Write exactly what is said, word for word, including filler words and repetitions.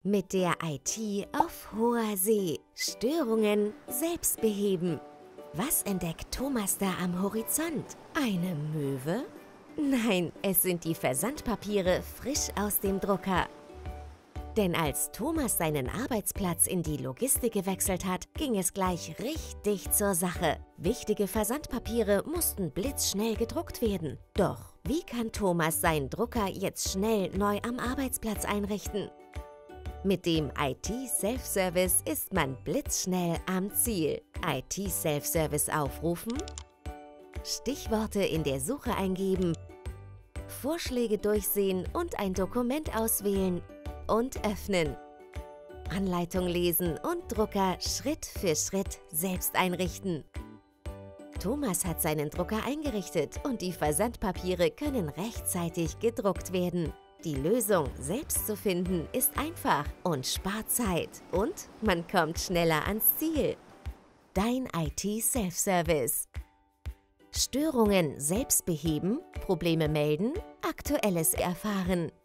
Mit der I T auf hoher See. Störungen selbst beheben. Was entdeckt Thomas da am Horizont? Eine Möwe? Nein, es sind die Versandpapiere frisch aus dem Drucker. Denn als Thomas seinen Arbeitsplatz in die Logistik gewechselt hat, ging es gleich richtig zur Sache. Wichtige Versandpapiere mussten blitzschnell gedruckt werden. Doch wie kann Thomas seinen Drucker jetzt schnell neu am Arbeitsplatz einrichten? Mit dem I T Self-Service ist man blitzschnell am Ziel. I T Self-Service aufrufen, Stichworte in der Suche eingeben, Vorschläge durchsehen und ein Dokument auswählen und öffnen. Anleitung lesen und Drucker Schritt für Schritt selbst einrichten. Thomas hat seinen Drucker eingerichtet und die Versandpapiere können rechtzeitig gedruckt werden. Die Lösung selbst zu finden ist einfach und spart Zeit und man kommt schneller ans Ziel. Dein I T Self-Service. Störungen selbst beheben, Probleme melden, Aktuelles erfahren.